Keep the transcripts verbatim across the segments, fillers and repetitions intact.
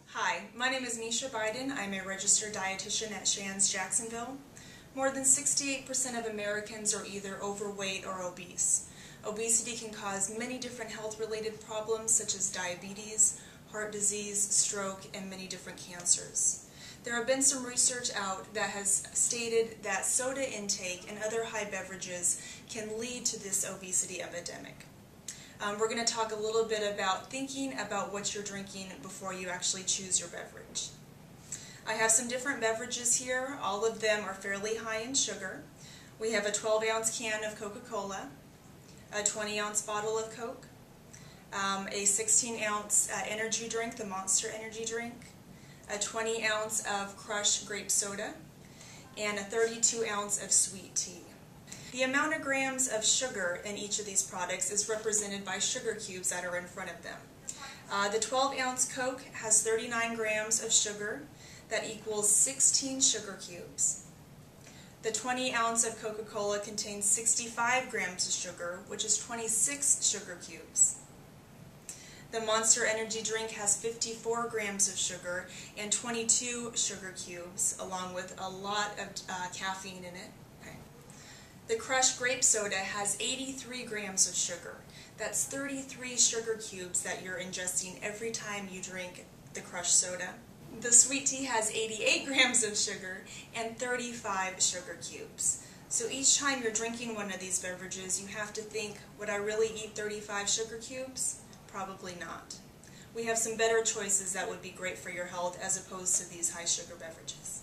Hi, my name is Misha Biden. I'm a registered dietitian at Shands Jacksonville. More than sixty-eight percent of Americans are either overweight or obese. Obesity can cause many different health-related problems such as diabetes, heart disease, stroke, and many different cancers. There have been some research out that has stated that soda intake and other high beverages can lead to this obesity epidemic. Um, we're going to talk a little bit about thinking about what you're drinking before you actually choose your beverage. I have some different beverages here. All of them are fairly high in sugar. We have a twelve ounce can of Coca-Cola, a twenty ounce bottle of Coke, um, a sixteen ounce uh, energy drink, the Monster energy drink, a twenty ounce of crushed grape soda, and a thirty-two ounce of sweet tea. The amount of grams of sugar in each of these products is represented by sugar cubes that are in front of them. Uh, the twelve ounce Coke has thirty-nine grams of sugar. That equals sixteen sugar cubes. The twenty ounce of Coca-Cola contains sixty-five grams of sugar, which is twenty-six sugar cubes. The Monster energy drink has fifty-four grams of sugar and twenty-two sugar cubes, along with a lot of uh, caffeine in it. The crushed grape soda has eighty-three grams of sugar. That's thirty-three sugar cubes that you're ingesting every time you drink the crushed soda. The sweet tea has eighty-eight grams of sugar and thirty-five sugar cubes. So each time you're drinking one of these beverages, you have to think, would I really eat thirty-five sugar cubes? Probably not. We have some better choices that would be great for your health as opposed to these high sugar beverages.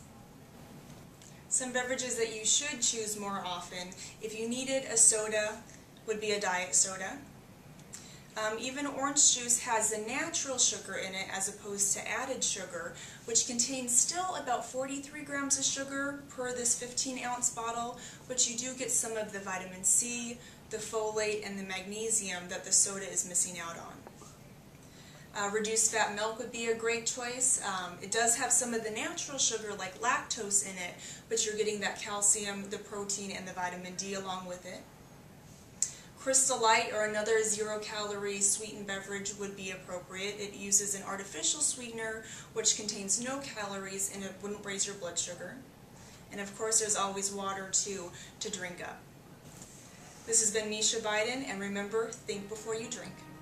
Some beverages that you should choose more often, if you needed a soda, would be a diet soda. Um, even orange juice has the natural sugar in it as opposed to added sugar, which contains still about forty-three grams of sugar per this fifteen ounce bottle, but you do get some of the vitamin C, the folate, and the magnesium that the soda is missing out on. Uh, reduced fat milk would be a great choice. Um, it does have some of the natural sugar like lactose in it, but you're getting that calcium, the protein, and the vitamin D along with it. Crystal Light, or another zero-calorie sweetened beverage, would be appropriate. It uses an artificial sweetener which contains no calories and it wouldn't raise your blood sugar. And of course there's always water too to drink up. This has been Misha Biden, and remember, think before you drink.